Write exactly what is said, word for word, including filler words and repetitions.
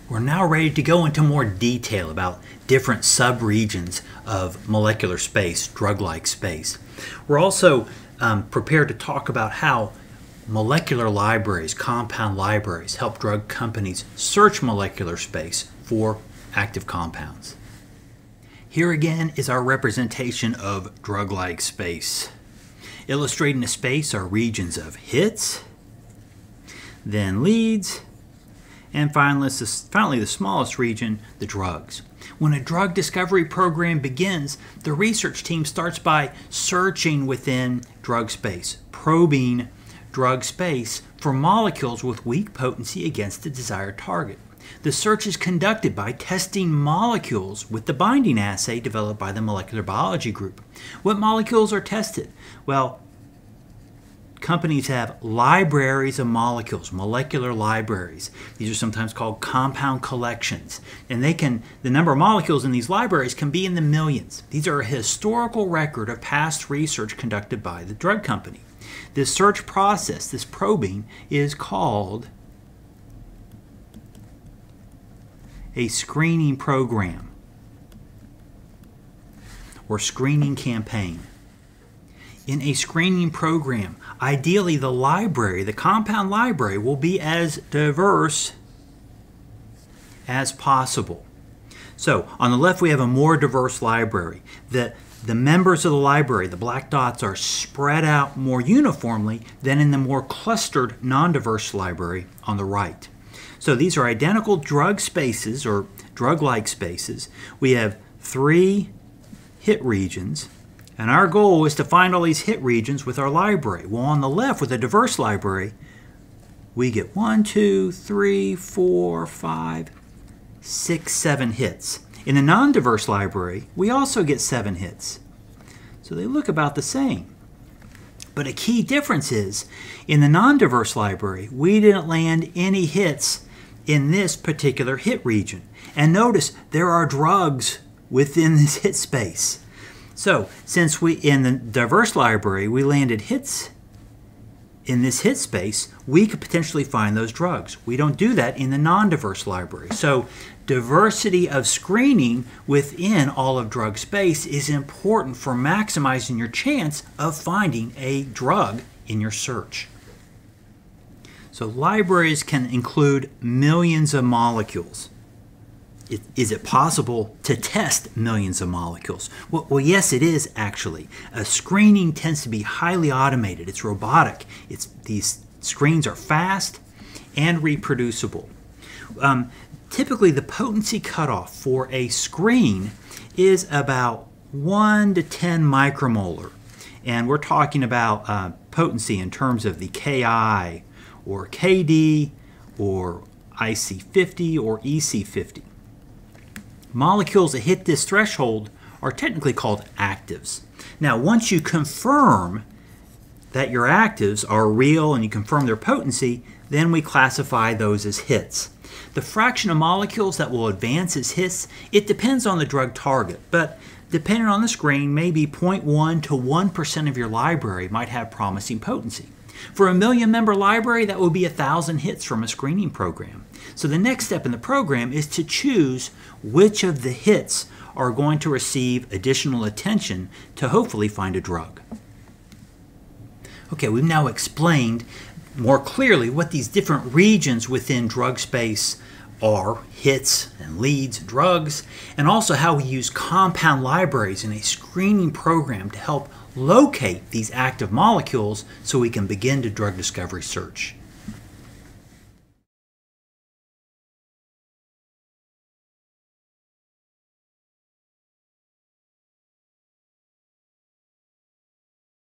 We're now ready to go into more detail about different subregions of molecular space, drug-like space. We're also um, prepared to talk about how molecular libraries, compound libraries, help drug companies search molecular space for active compounds. Here again is our representation of drug-like space. Illustrating the space are regions of hits, then leads, and finally, finally the smallest region, the drugs. When a drug discovery program begins, the research team starts by searching within drug space, probing drug space for molecules with weak potency against the desired target. The search is conducted by testing molecules with the binding assay developed by the molecular biology group. What molecules are tested? Well, companies have libraries of molecules, molecular libraries. These are sometimes called compound collections. And they can, the number of molecules in these libraries can be in the millions. These are a historical record of past research conducted by the drug company. This search process, this probing, is called a screening program or screening campaign. In a screening program, ideally the library, the compound library, will be as diverse as possible. So on the left we have a more diverse library. The, the members of the library, the black dots, are spread out more uniformly than in the more clustered non-diverse library on the right. So these are identical drug spaces or drug-like spaces. We have three hit regions. And our goal is to find all these hit regions with our library. Well, on the left, with a diverse library, we get one, two, three, four, five, six, seven hits. In a non-diverse library, we also get seven hits. So they look about the same. But a key difference is, in the non-diverse library, we didn't land any hits in this particular hit region. And notice there are drugs within this hit space. So, since we, in the diverse library, we landed hits in this hit space, we could potentially find those drugs. We don't do that in the non-diverse library. So, diversity of screening within all of drug space is important for maximizing your chance of finding a drug in your search. So, libraries can include millions of molecules. It, is it possible to test millions of molecules? Well, well, yes, it is actually. A screening tends to be highly automated. It's robotic. It's, these screens are fast and reproducible. Um, typically, the potency cutoff for a screen is about one to ten micromolar. And we're talking about uh, potency in terms of the K I or K D or I C fifty or E C fifty. Molecules that hit this threshold are technically called actives. Now, once you confirm that your actives are real and you confirm their potency, then we classify those as hits. The fraction of molecules that will advance as hits, it depends on the drug target, but depending on the screen, maybe zero point one to one percent of your library might have promising potency. For a million member library, that would be a thousand hits from a screening program. So the next step in the program is to choose which of the hits are going to receive additional attention to hopefully find a drug. Okay, we've now explained more clearly what these different regions within drug space are, hits and leads, drugs, and also how we use compound libraries in a screening program to help locate these active molecules so we can begin to drug discovery search.